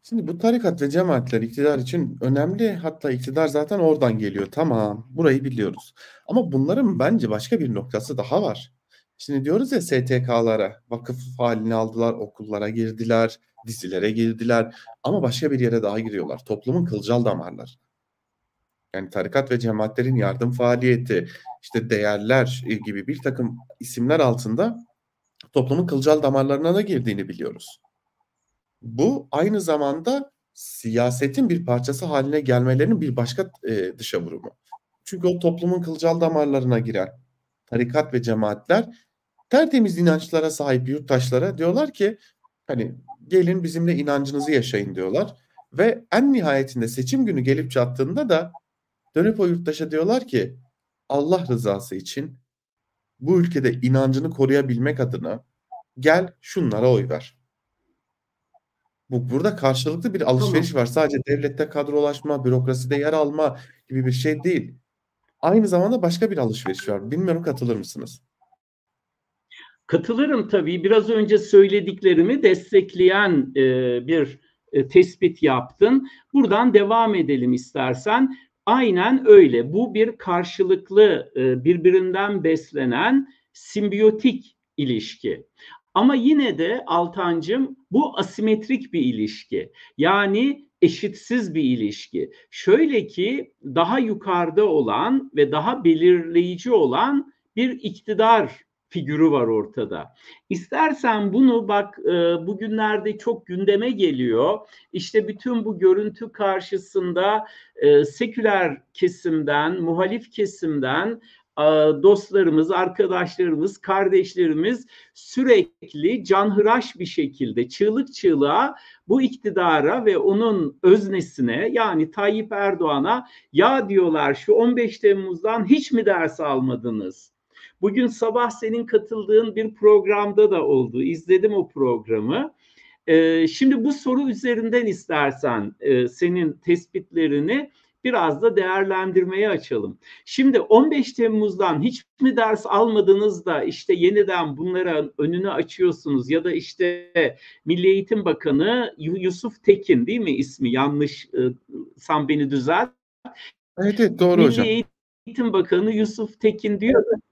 Şimdi bu tarikat ve cemaatler iktidar için önemli. Hatta iktidar zaten oradan geliyor. Tamam, burayı biliyoruz. Ama bunların bence başka bir noktası daha var. Şimdi diyoruz ya STK'lara, vakıf haline aldılar, okullara girdiler, dizilere girdiler. Ama başka bir yere daha giriyorlar. Toplumun kılcal damarları. Yani tarikat ve cemaatlerin yardım faaliyeti, işte değerler gibi bir takım isimler altında toplumun kılcal damarlarına da girdiğini biliyoruz. Bu aynı zamanda siyasetin bir parçası haline gelmelerinin bir başka dışa vurumu. Çünkü o toplumun kılcal damarlarına giren tarikat ve cemaatler tertemiz inançlara sahip yurttaşlara diyorlar ki hani gelin bizimle inancınızı yaşayın diyorlar. Ve en nihayetinde seçim günü gelip çattığında da dönüp o yurttaşa diyorlar ki Allah rızası için bu ülkede inancını koruyabilmek adına gel şunlara oy ver. Burada karşılıklı bir Tamam. alışveriş var. Sadece devlette kadrolaşma, bürokraside yer alma gibi bir şey değil. Aynı zamanda başka bir alışveriş var. Bilmiyorum katılır mısınız? Katılırım tabii. Biraz önce söylediklerimi destekleyen bir tespit yaptın. Buradan devam edelim istersen. Aynen öyle. Bu bir karşılıklı, birbirinden beslenen simbiyotik ilişki. Ama yine de Altancığım bu asimetrik bir ilişki. Yani eşitsiz bir ilişki. Şöyle ki daha yukarıda olan ve daha belirleyici olan bir iktidar figürü var ortada. İstersen bunu bak bugünlerde çok gündeme geliyor. İşte bütün bu görüntü karşısında seküler kesimden, muhalif kesimden dostlarımız, arkadaşlarımız, kardeşlerimiz sürekli canhıraş bir şekilde çığlık çığlığa bu iktidara ve onun öznesine yani Tayyip Erdoğan'a ya diyorlar şu 15 Temmuz'dan hiç mi ders almadınız? Bugün sabah senin katıldığın bir programda da oldu. İzledim o programı. Şimdi bu soru üzerinden istersen senin tespitlerini biraz da değerlendirmeye açalım. Şimdi 15 Temmuz'dan hiç mi ders almadınız da işte yeniden bunlara önünü açıyorsunuz ya da işte Milli Eğitim Bakanı Yusuf Tekin değil mi ismi yanlış sen beni düzelt. Evet, evet doğru hocam. Milli Eğitim Bakanı Yusuf Tekin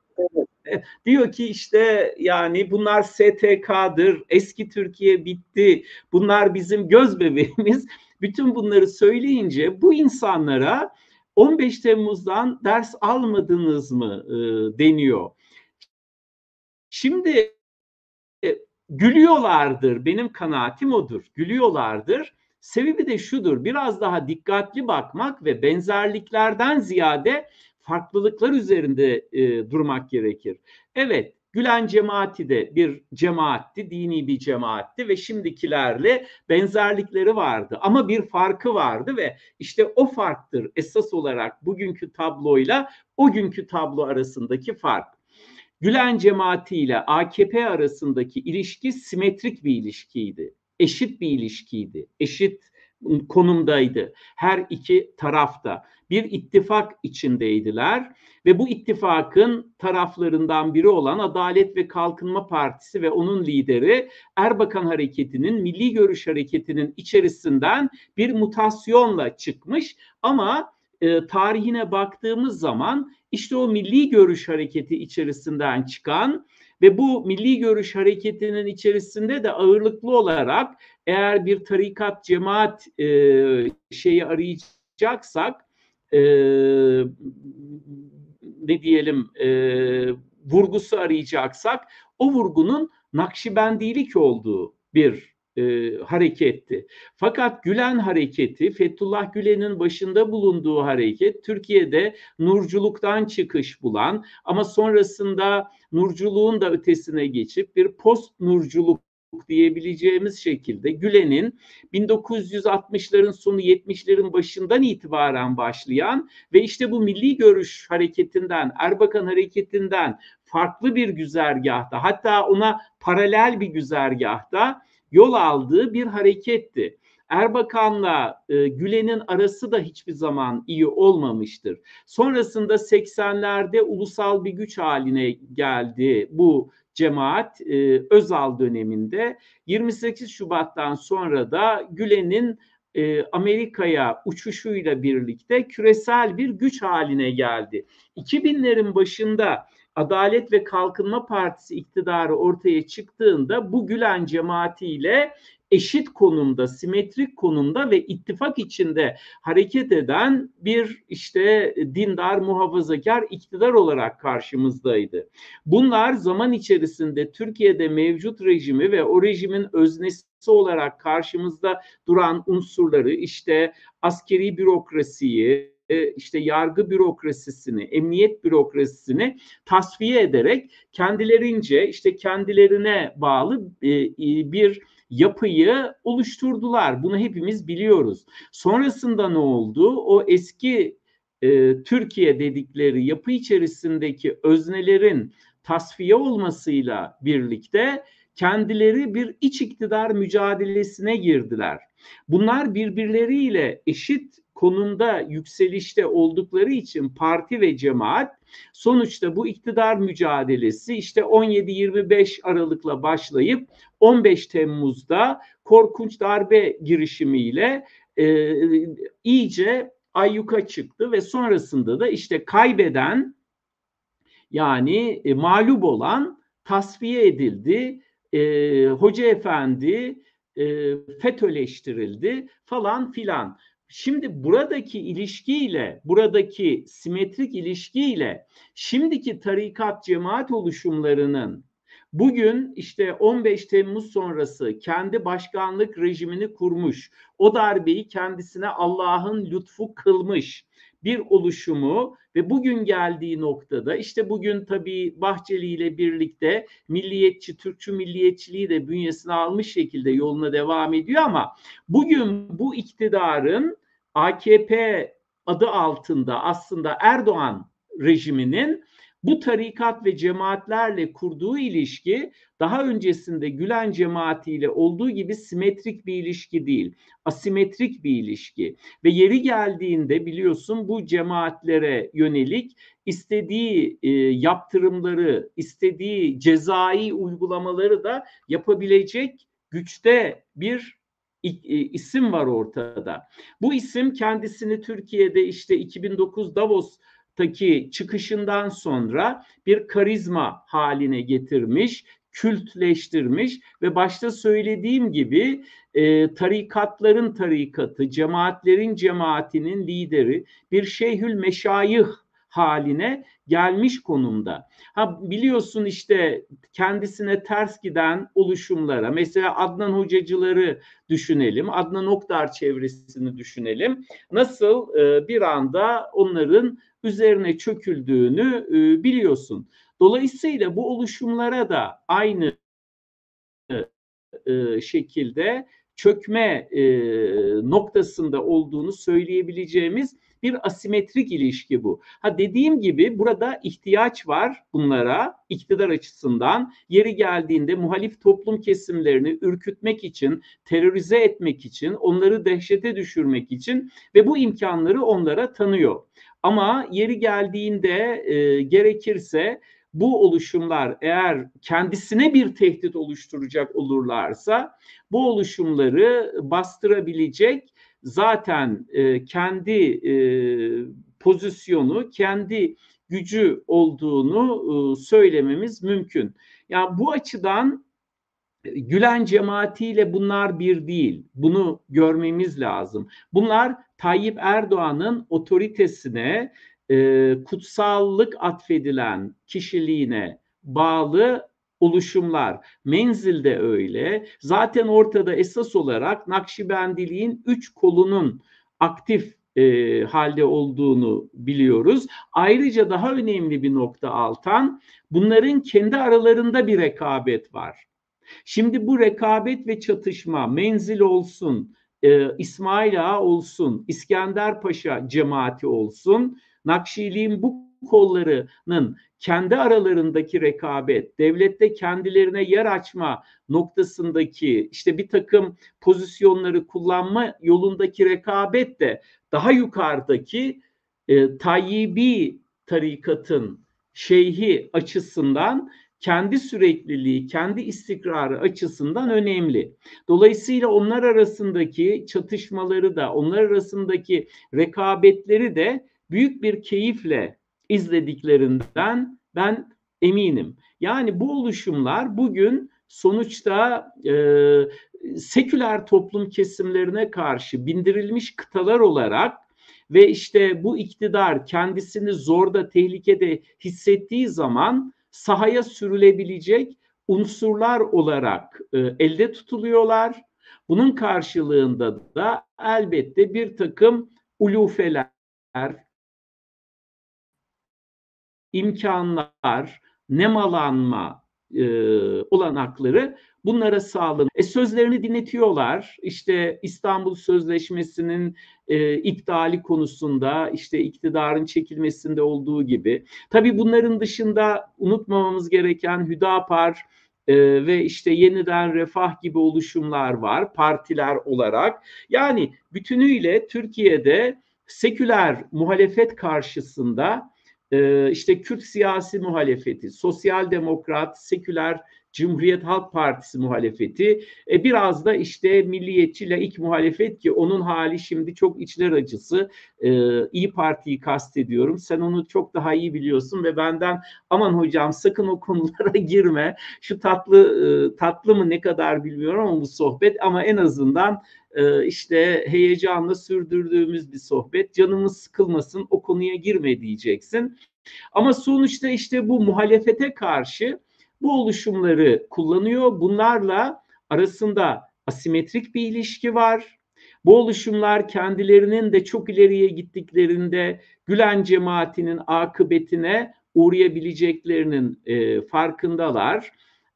diyor ki işte yani bunlar STK'dır, eski Türkiye bitti, bunlar bizim göz bebeğimiz. Bütün bunları söyleyince bu insanlara 15 Temmuz'dan ders almadınız mı deniyor. Şimdi gülüyorlardır, benim kanaatim odur, gülüyorlardır. Sebebi de şudur, biraz daha dikkatli bakmak ve benzerliklerden ziyade farklılıklar üzerinde durmak gerekir. Evet, Gülen cemaati de bir cemaatti, dini bir cemaatti ve şimdikilerle benzerlikleri vardı. Ama bir farkı vardı ve işte o farktır esas olarak bugünkü tabloyla o günkü tablo arasındaki fark. Gülen cemaati ile AKP arasındaki ilişki simetrik bir ilişkiydi. Eşit bir ilişkiydi. Eşit konumdaydı. Her iki tarafta bir ittifak içindeydiler ve bu ittifakın taraflarından biri olan Adalet ve Kalkınma Partisi ve onun lideri Erbakan Hareketi'nin, Milli Görüş Hareketi'nin içerisinden bir mutasyonla çıkmış ama tarihine baktığımız zaman işte o Milli Görüş Hareketi içerisinden çıkan ve bu Milli Görüş Hareketi'nin içerisinde de ağırlıklı olarak eğer bir tarikat cemaat şeyi arayacaksak ne diyelim vurgusu arayacaksak o vurgunun Nakşibendilik olduğu bir hareketti. Fakat Gülen hareketi, Fethullah Gülen'in başında bulunduğu hareket, Türkiye'de nurculuktan çıkış bulan ama sonrasında nurculuğun da ötesine geçip bir post nurculuk diyebileceğimiz şekilde Gülen'in 1960'ların sonu 70'lerin başından itibaren başlayan ve işte bu milli görüş hareketinden, Erbakan hareketinden farklı bir güzergahta, hatta ona paralel bir güzergahta yol aldığı bir hareketti. Erbakan'la Gülen'in arası da hiçbir zaman iyi olmamıştır. Sonrasında 80'lerde ulusal bir güç haline geldi bu cemaat Özal döneminde. 28 Şubat'tan sonra da Gülen'in Amerika'ya uçuşuyla birlikte küresel bir güç haline geldi. 2000'lerin başında Adalet ve Kalkınma Partisi iktidarı ortaya çıktığında bu Gülen cemaatiyle eşit konumda, simetrik konumda ve ittifak içinde hareket eden bir işte dindar, muhafazakar iktidar olarak karşımızdaydı. Bunlar zaman içerisinde Türkiye'de mevcut rejimi ve o rejimin öznesi olarak karşımızda duran unsurları, işte askeri bürokrasiyi, işte yargı bürokrasisini, emniyet bürokrasisini tasfiye ederek kendilerince, işte kendilerine bağlı bir yapıyı oluşturdular. Bunu hepimiz biliyoruz. Sonrasında ne oldu? O eski Türkiye dedikleri yapı içerisindeki öznelerin tasfiye olmasıyla birlikte kendileri bir iç iktidar mücadelesine girdiler. Bunlar birbirleriyle eşit konumda yükselişte oldukları için parti ve cemaat sonuçta bu iktidar mücadelesi işte 17-25 Aralık'la başlayıp 15 Temmuz'da korkunç darbe girişimiyle iyice ayyuka çıktı ve sonrasında da işte kaybeden, yani mağlup olan tasfiye edildi. Hoca efendi FETÖ'leştirildi falan filan. Şimdi buradaki ilişkiyle, buradaki simetrik ilişkiyle şimdiki tarikat cemaat oluşumlarının bugün işte 15 Temmuz sonrası kendi başkanlık rejimini kurmuş, o darbeyi kendisine Allah'ın lütfu kılmış bir oluşumu ve bugün geldiği noktada işte bugün tabii Bahçeli ile birlikte milliyetçi, Türkçü milliyetçiliği de bünyesine almış şekilde yoluna devam ediyor ama bugün bu iktidarın AKP adı altında aslında Erdoğan rejiminin bu tarikat ve cemaatlerle kurduğu ilişki daha öncesinde Gülen cemaatiyle olduğu gibi simetrik bir ilişki değil, asimetrik bir ilişki ve yeri geldiğinde biliyorsun bu cemaatlere yönelik istediği yaptırımları, istediği cezai uygulamaları da yapabilecek güçte bir isim var ortada. Bu isim kendisini Türkiye'de işte 2009 Davos'taki çıkışından sonra bir karizma haline getirmiş, kültleştirmiş ve başta söylediğim gibi tarikatların tarikatı, cemaatlerin cemaatinin lideri, bir şeyhül meşayih haline gelmiş konumda. Ha biliyorsun işte kendisine ters giden oluşumlara, mesela Adnan Hocacıları düşünelim, Adnan Oktar çevresini düşünelim. Nasıl bir anda onların üzerine çöküldüğünü biliyorsun. Dolayısıyla bu oluşumlara da aynı şekilde çökme noktasında olduğunu söyleyebileceğimiz bir asimetrik ilişki bu. Ha dediğim gibi burada ihtiyaç var bunlara iktidar açısından. Yeri geldiğinde muhalif toplum kesimlerini ürkütmek için, terörize etmek için, onları dehşete düşürmek için ve bu imkanları onlara tanıyor. Ama yeri geldiğinde gerekirse bu oluşumlar eğer kendisine bir tehdit oluşturacak olurlarsa bu oluşumları bastırabilecek zaten kendi pozisyonu, kendi gücü olduğunu söylememiz mümkün. Yani bu açıdan Gülen cemaatiyle bunlar bir değil. Bunu görmemiz lazım. Bunlar Tayyip Erdoğan'ın otoritesine, kutsallık atfedilen kişiliğine bağlı oluşumlar. Menzil de öyle. Zaten ortada esas olarak Nakşibendiliğin 3 kolunun aktif halde olduğunu biliyoruz. Ayrıca daha önemli bir nokta Altan, bunların kendi aralarında bir rekabet var. Şimdi bu rekabet ve çatışma Menzil olsun, İsmail Ağa olsun, İskender Paşa cemaati olsun, Nakşiliğin bu kollarının kendi aralarındaki rekabet, devlette kendilerine yer açma noktasındaki işte bir takım pozisyonları kullanma yolundaki rekabet de daha yukarıdaki Tayyibi tarikatın şeyhi açısından kendi sürekliliği, kendi istikrarı açısından önemli. Dolayısıyla onlar arasındaki çatışmaları da, onlar arasındaki rekabetleri de büyük bir keyifle izlediklerinden ben eminim. Yani bu oluşumlar bugün sonuçta seküler toplum kesimlerine karşı bindirilmiş kıtalar olarak ve işte bu iktidar kendisini zorda, tehlikede hissettiği zaman sahaya sürülebilecek unsurlar olarak elde tutuluyorlar. Bunun karşılığında da elbette bir takım ulufeler, imkanlar, nemalanma olanakları bunlara sağlanıyor. Sözlerini dinletiyorlar. İşte İstanbul Sözleşmesi'nin iptali konusunda, işte iktidarın çekilmesinde olduğu gibi. Tabii bunların dışında unutmamamız gereken Hüdapar ve işte Yeniden Refah gibi oluşumlar var partiler olarak. Yani bütünüyle Türkiye'de seküler muhalefet karşısında işte Kürt siyasi muhalefeti, sosyal demokrat, seküler Cumhuriyet Halk Partisi muhalefeti, biraz da işte milliyetçi laik muhalefet ki onun hali şimdi çok içler acısı. İyi Parti'yi kastediyorum. Sen onu çok daha iyi biliyorsun ve benden aman hocam sakın o konulara girme. Şu tatlı mı ne kadar bilmiyorum ama bu sohbet ama en azından işte heyecanla sürdürdüğümüz bir sohbet. Canımız sıkılmasın, o konuya girme diyeceksin. Ama sonuçta işte bu muhalefete karşı bu oluşumları kullanıyor. Bunlarla arasında asimetrik bir ilişki var. Bu oluşumlar kendilerinin de çok ileriye gittiklerinde Gülen cemaatinin akıbetine uğrayabileceklerinin farkındalar.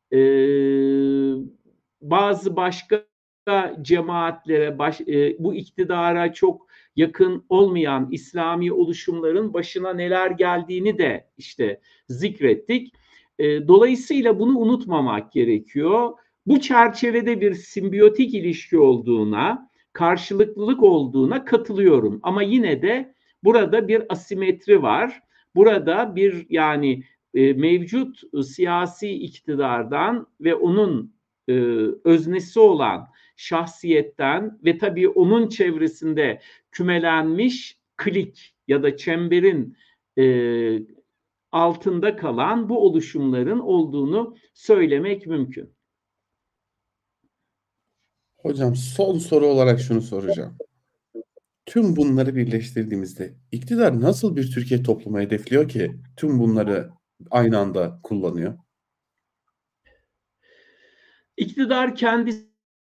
Bazı başka cemaatlere, bu iktidara çok yakın olmayan İslami oluşumların başına neler geldiğini de işte zikrettik. Dolayısıyla bunu unutmamak gerekiyor. Bu çerçevede bir simbiyotik ilişki olduğuna, karşılıklılık olduğuna katılıyorum. Ama yine de burada bir asimetri var. Burada bir yani mevcut siyasi iktidardan ve onun öznesi olan şahsiyetten ve tabii onun çevresinde kümelenmiş klik ya da çemberin altında kalan bu oluşumların olduğunu söylemek mümkün. Hocam son soru olarak şunu soracağım. Tüm bunları birleştirdiğimizde iktidar nasıl bir Türkiye toplumu hedefliyor ki tüm bunları aynı anda kullanıyor? İktidar kendisini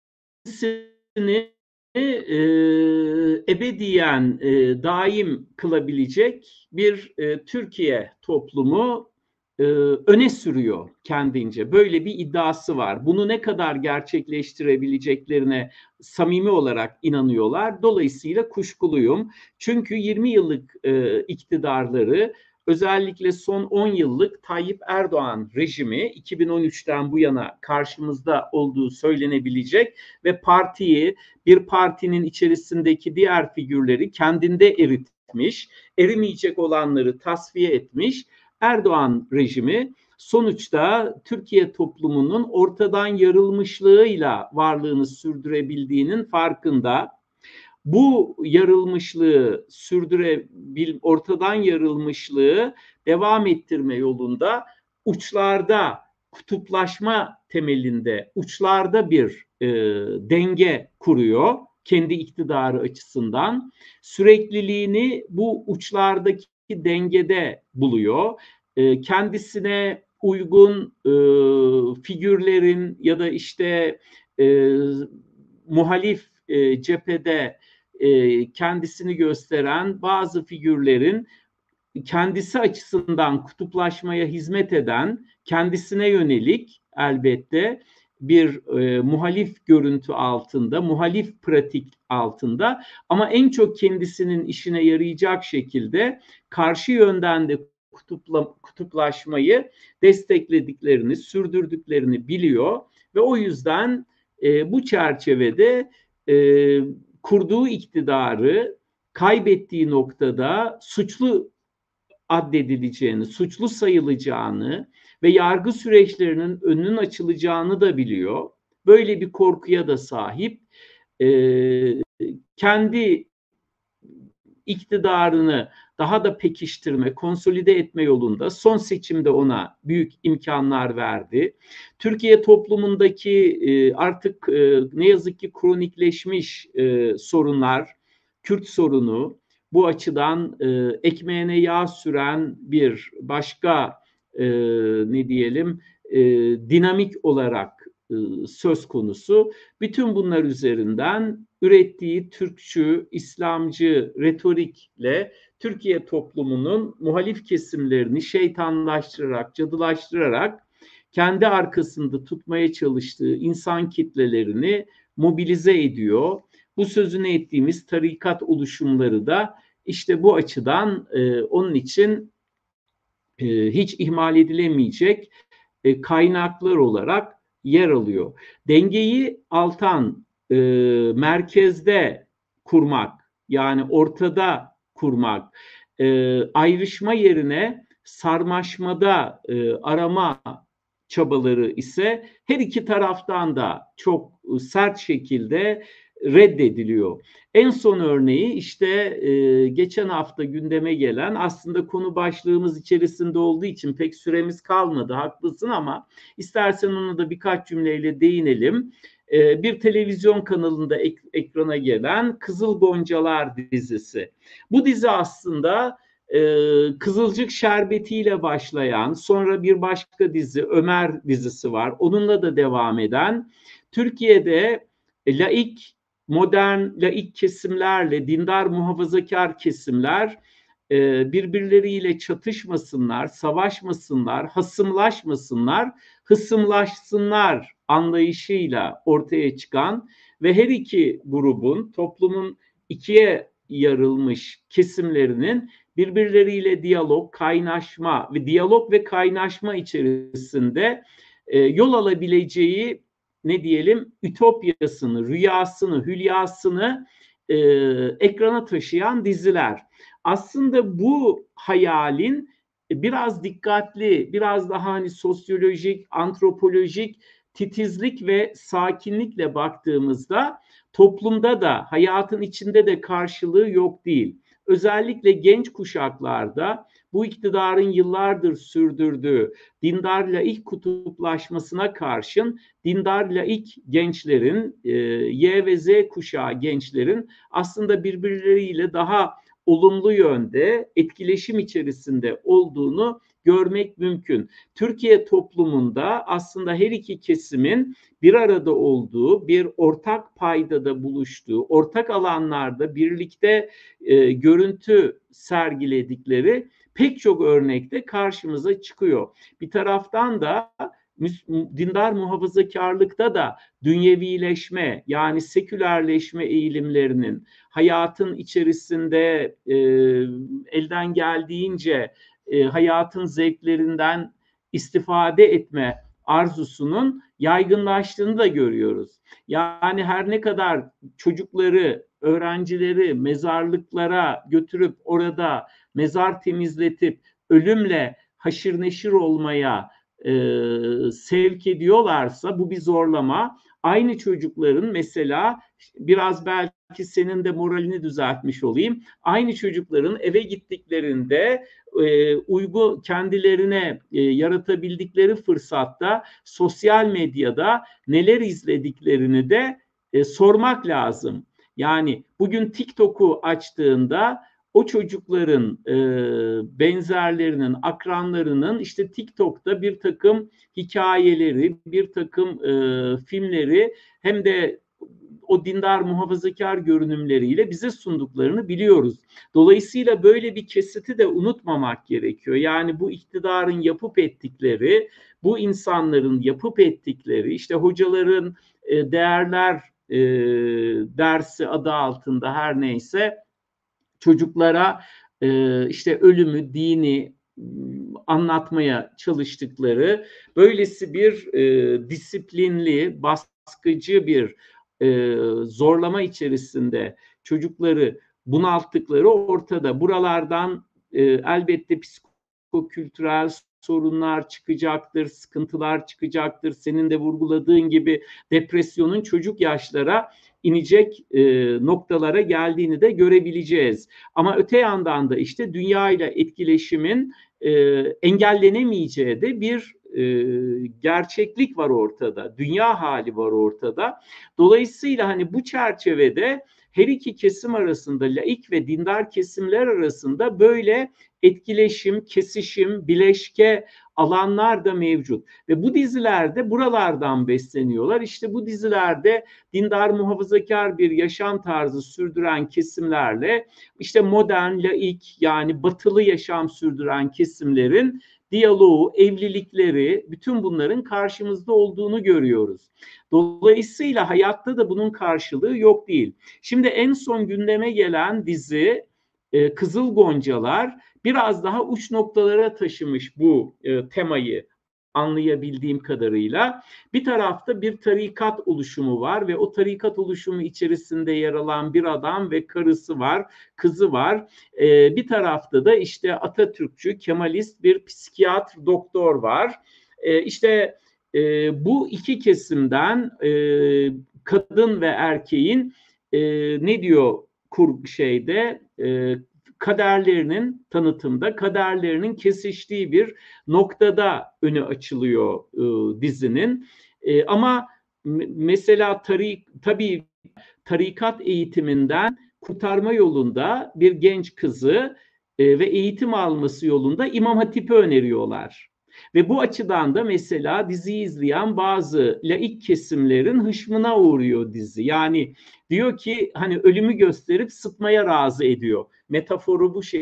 ebediyen daim kılabilecek bir Türkiye toplumu öne sürüyor kendince. Böyle bir iddiası var. Bunu ne kadar gerçekleştirebileceklerine samimi olarak inanıyorlar. Dolayısıyla kuşkuluyum. Çünkü 20 yıllık iktidarları özellikle son 10 yıllık Tayyip Erdoğan rejimi 2013'ten bu yana karşımızda olduğu söylenebilecek ve bir partinin içerisindeki diğer figürleri kendinde eritmiş, erimeyecek olanları tasfiye etmiş Erdoğan rejimi sonuçta Türkiye toplumunun ortadan yarılmışlığıyla varlığını sürdürebildiğinin farkında. Bu yarılmışlığı ortadan yarılmışlığı devam ettirme yolunda uçlarda kutuplaşma temelinde uçlarda bir denge kuruyor kendi iktidarı açısından. Sürekliliğini bu uçlardaki dengede buluyor. Kendisine uygun figürlerin ya da işte muhalif cephede kendisini gösteren bazı figürlerin kendisi açısından kutuplaşmaya hizmet eden, kendisine yönelik elbette bir muhalif görüntü altında, muhalif pratik altında ama en çok kendisinin işine yarayacak şekilde karşı yönden de kutuplaşmayı desteklediklerini, sürdürdüklerini biliyor ve o yüzden bu çerçevede kurduğu iktidarı kaybettiği noktada suçlu addedileceğini, suçlu sayılacağını ve yargı süreçlerinin önünün açılacağını da biliyor. Böyle bir korkuya da sahip. Kendi iktidarını daha da pekiştirme, konsolide etme yolunda son seçimde ona büyük imkanlar verdi. Türkiye toplumundaki artık ne yazık ki kronikleşmiş sorunlar, Kürt sorunu, bu açıdan ekmeğine yağ süren bir başka ne diyelim dinamik olarak söz konusu. Bütün bunlar üzerinden ürettiği Türkçü, İslamcı retorikle Türkiye toplumunun muhalif kesimlerini şeytanlaştırarak, cadılaştırarak kendi arkasında tutmaya çalıştığı insan kitlelerini mobilize ediyor. Bu sözünü ettiğimiz tarikat oluşumları da işte bu açıdan onun için hiç ihmal edilemeyecek kaynaklar olarak yer alıyor. Dengeyi Altan merkezde kurmak, yani ortada kurmak, ayrışma yerine sarmaşmada arama çabaları ise her iki taraftan da çok sert şekilde reddediliyor. En son örneği işte geçen hafta gündeme gelen, aslında konu başlığımız içerisinde olduğu için pek süremiz kalmadı, haklısın, ama istersen ona da birkaç cümleyle değinelim. Bir televizyon kanalında ekrana gelen Kızıl Goncalar dizisi. Bu dizi aslında Kızılcık Şerbeti'yle başlayan, sonra bir başka dizi Ömer dizisi var. Onunla da devam eden, Türkiye'de laik, modern laik kesimlerle dindar muhafazakar kesimler birbirleriyle çatışmasınlar, savaşmasınlar, hasımlaşmasınlar, hısımlaşsınlar anlayışıyla ortaya çıkan ve her iki grubun, toplumun ikiye yarılmış kesimlerinin birbirleriyle diyalog ve kaynaşma içerisinde yol alabileceği, ne diyelim, ütopyasını, rüyasını, hülyasını ekrana taşıyan diziler. Aslında bu hayalin biraz dikkatli, biraz daha hani sosyolojik, antropolojik titizlik ve sakinlikle baktığımızda toplumda da, hayatın içinde de karşılığı yok değil. Özellikle genç kuşaklarda bu iktidarın yıllardır sürdürdüğü dindar laik kutuplaşmasına karşın dindar laik gençlerin, Y ve Z kuşağı gençlerin aslında birbirleriyle daha olumlu yönde etkileşim içerisinde olduğunu görmek mümkün. Türkiye toplumunda aslında her iki kesimin bir arada olduğu, bir ortak paydada buluştuğu, ortak alanlarda birlikte görüntü sergiledikleri pek çok örnekte karşımıza çıkıyor. Bir taraftan da dindar muhafazakarlıkta da dünyevileşme, yani sekülerleşme eğilimlerinin hayatın içerisinde elden geldiğince hayatın zevklerinden istifade etme arzusunun yaygınlaştığını da görüyoruz. Yani her ne kadar çocukları, öğrencileri mezarlıklara götürüp orada mezar temizletip ölümle haşır neşir olmaya sevk ediyorlarsa, bu bir zorlama. Aynı çocukların mesela, biraz belki senin de moralini düzeltmiş olayım, aynı çocukların eve gittiklerinde kendilerine yaratabildikleri fırsatta sosyal medyada neler izlediklerini de sormak lazım. Yani bugün TikTok'u açtığında o çocukların benzerlerinin, akranlarının işte TikTok'ta bir takım hikayeleri, bir takım filmleri, hem de o dindar muhafazakar görünümleriyle bize sunduklarını biliyoruz. Dolayısıyla böyle bir kesiti de unutmamak gerekiyor. Yani bu iktidarın yapıp ettikleri, bu insanların yapıp ettikleri, işte hocaların değerler dersi adı altında her neyse çocuklara işte ölümü, dini anlatmaya çalıştıkları, böylesi bir disiplinli, baskıcı bir zorlama içerisinde çocukları bunalttıkları ortada. Buralardan elbette psikokültürel, sorunlar çıkacaktır, sıkıntılar çıkacaktır. Senin de vurguladığın gibi depresyonun çocuk yaşlara inecek noktalara geldiğini de görebileceğiz. Ama öte yandan da işte dünya ile etkileşimin engellenemeyeceği de bir gerçeklik var ortada. Dünya hali var ortada. Dolayısıyla hani bu çerçevede her iki kesim arasında, laik ve dindar kesimler arasında böyle etkileşim, kesişim, bileşke alanlar da mevcut. Ve bu dizilerde buralardan besleniyorlar. İşte bu dizilerde dindar muhafazakar bir yaşam tarzı sürdüren kesimlerle işte modern, laik yani batılı yaşam sürdüren kesimlerin diyaloğu, evlilikleri, bütün bunların karşımızda olduğunu görüyoruz. Dolayısıyla hayatta da bunun karşılığı yok değil. Şimdi en son gündeme gelen dizi Kızıl Goncalar biraz daha uç noktalara taşımış bu temayı anlayabildiğim kadarıyla. Bir tarafta bir tarikat oluşumu var ve o tarikat oluşumu içerisinde yer alan bir adam ve karısı var, kızı var. Bir tarafta da işte Atatürkçü, Kemalist bir psikiyatr doktor var. İşte bu iki kesimden kadın ve erkeğin ne diyor kaderlerinin tanıtımda kaderlerinin kesiştiği bir noktada önü açılıyor dizinin. Ama mesela tabii tarikat eğitiminden kurtarma yolunda bir genç kızı ve eğitim alması yolunda İmam Hatip'i öneriyorlar. Ve bu açıdan da mesela diziyi izleyen bazı laik kesimlerin hışmına uğruyor dizi. Yani diyor ki hani ölümü gösterip sıtmaya razı ediyor. Metaforu bu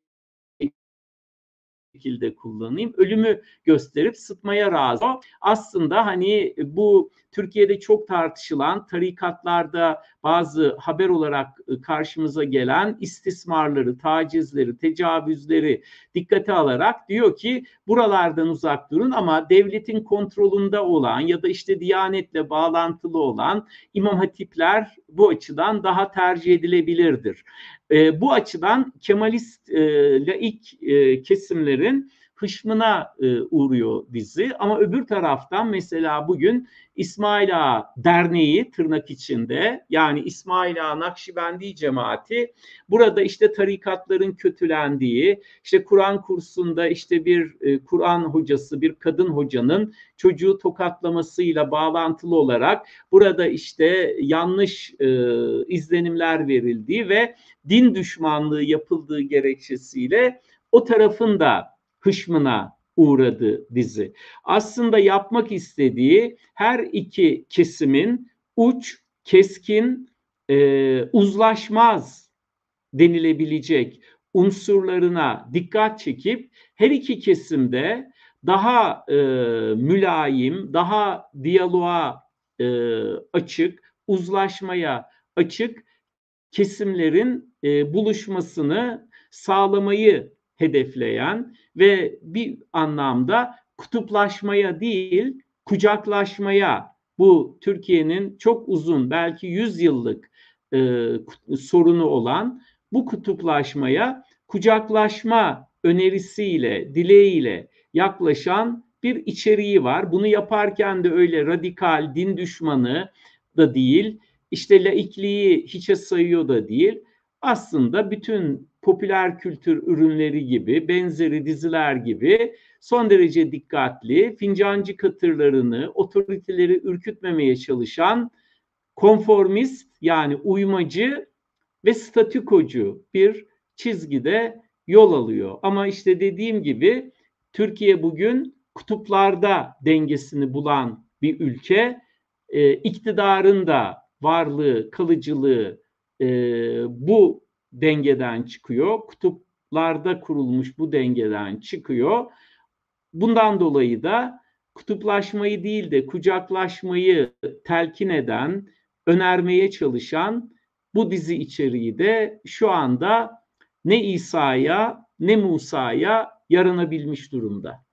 şekilde kullanayım. Ölümü gösterip sıtmaya razı. Aslında hani bu Türkiye'de çok tartışılan tarikatlarda bazı haber olarak karşımıza gelen istismarları, tacizleri, tecavüzleri dikkate alarak diyor ki buralardan uzak durun ama devletin kontrolünde olan ya da işte Diyanet'le bağlantılı olan İmam Hatipler bu açıdan daha tercih edilebilirdir. Bu açıdan Kemalist laik kesimlerin hışmına uğruyor dizi. Ama öbür taraftan mesela bugün İsmail Ağa Derneği tırnak içinde yani İsmail Ağa Nakşibendi cemaati burada işte tarikatların kötülendiği, işte Kur'an kursunda işte bir Kur'an hocası, bir kadın hocanın çocuğu tokatlamasıyla bağlantılı olarak burada işte yanlış izlenimler verildiği ve din düşmanlığı yapıldığı gerekçesiyle o tarafın da hışmına uğradı dizi. Aslında yapmak istediği her iki kesimin uç, keskin, uzlaşmaz denilebilecek unsurlarına dikkat çekip her iki kesimde daha mülayim, daha diyaloğa açık, uzlaşmaya açık kesimlerin buluşmasını sağlamayı hedefleyen ve bir anlamda kutuplaşmaya değil kucaklaşmaya bu Türkiye'nin çok uzun belki 100 yıllık sorunu olan bu kutuplaşmaya kucaklaşma önerisiyle, dileğiyle yaklaşan bir içeriği var. Bunu yaparken de öyle radikal, din düşmanı da değil, işte laikliği hiçe sayıyor da değil. Aslında bütün popüler kültür ürünleri gibi, benzeri diziler gibi son derece dikkatli, fincancı katırlarını, otoriteleri ürkütmemeye çalışan konformist yani uymacı ve statükocu bir çizgide yol alıyor. Ama işte dediğim gibi Türkiye bugün kutuplarda dengesini bulan bir ülke. İktidarın da varlığı, kalıcılığı bu dengeden çıkıyor. Kutuplarda kurulmuş bu dengeden çıkıyor. Bundan dolayı da kutuplaşmayı değil de kucaklaşmayı telkin eden, önermeye çalışan bu dizi içeriği de şu anda ne İsa'ya ne Musa'ya yaranabilmiş durumda.